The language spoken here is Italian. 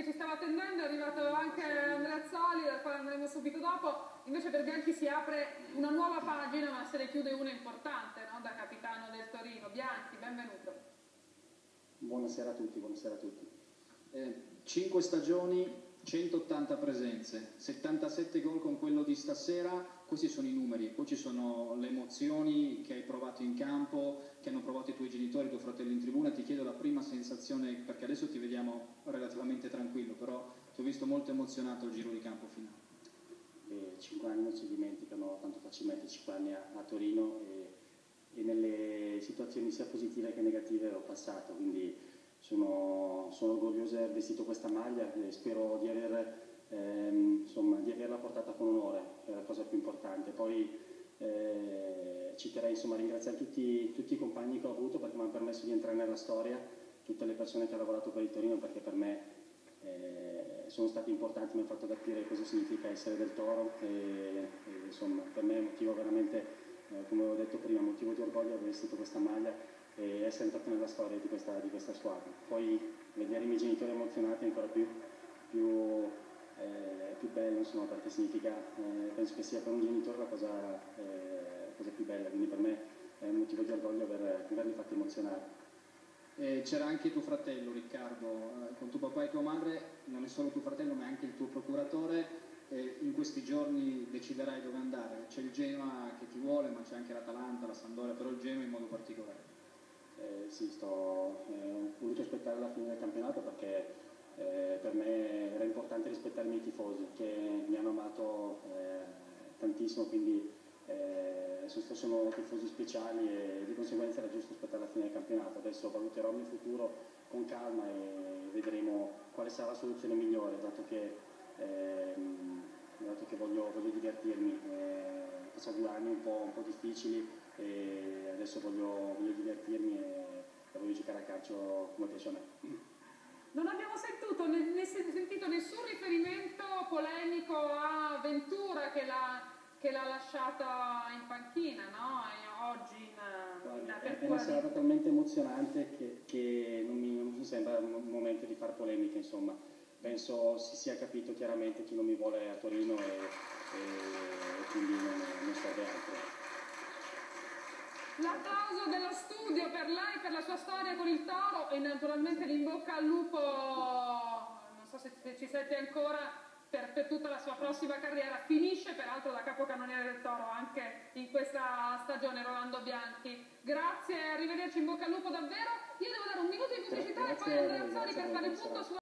che ci stava attendendo, è arrivato anche Andrea Zoli, dal quale andremo subito dopo. Invece per Bianchi si apre una nuova pagina, ma se ne chiude una importante, no? Da capitano del Torino. Bianchi, benvenuto. Buonasera a tutti, buonasera a tutti. 5 stagioni, 180 presenze, 77 gol con quello di stasera. Questi sono i numeri, poi ci sono le emozioni che hai provato in campo, che hanno provato i tuoi genitori, i tuoi fratelli in tribuna. Ti chiedo la prima sensazione, perché adesso ti vediamo relativamente tranquillo, però ti ho visto molto emozionato al giro di campo finale. 5 anni non si dimenticano tanto facilmente, 5 anni a Torino e nelle situazioni sia positive che negative ho passato, quindi sono orgoglioso di aver vestito questa maglia e spero di di averla portata con onore, è la cosa più importante. Poi ci terrei a ringraziare tutti i compagni che ho avuto perché mi hanno permesso di entrare nella storia, tutte le persone che hanno lavorato per il Torino, perché per me sono stati importanti, mi hanno fatto capire cosa significa essere del Toro e per me è motivo veramente, come ho detto prima, motivo di orgoglio aver vestito questa maglia e essere entrato nella storia di questa squadra. Poi vedere i miei genitori emozionati è ancora più bello, insomma, perché significa, penso che sia per un genitore la cosa più bella, quindi per me è un motivo di orgoglio averli fatti emozionare. C'era anche tuo fratello Riccardo, con tuo papà e tua madre. Non è solo tuo fratello ma è anche il tuo procuratore. In questi giorni deciderai dove andare. C'è il Genoa che ti vuole, ma c'è anche l'Atalanta, la Sampdoria, però il Genoa in modo particolare. Sì, ho voluto aspettare la fine del campionato perché per me era importante rispettare i miei tifosi che mi hanno amato tantissimo, quindi sono tifosi speciali e di conseguenza era giusto aspettare la fine del campionato. Adesso valuterò il mio futuro con calma e vedremo quale sarà la soluzione migliore, dato che voglio divertirmi. Ho passato 2 anni un po' difficili e adesso voglio divertirmi e voglio giocare a calcio come piace a me. Non abbiamo sentito nessun riferimento polemico a Ventura che l'ha lasciata in panchina, no? Oggi è una serata talmente emozionante che non mi sembra un momento di fare polemiche, insomma. Penso si sia capito chiaramente chi non mi vuole a Torino e quindi non serve altro. L'applauso dello studio per lei, per la sua storia con il Toro e naturalmente l'in bocca al lupo, non so se ci siete ancora, per tutta la sua prossima carriera. Finisce peraltro da capocannoniere del Toro anche in questa stagione Rolando Bianchi. Grazie, arrivederci, in bocca al lupo davvero. Io devo dare un minuto di pubblicità e poi Andrea Zoli per fare il punto su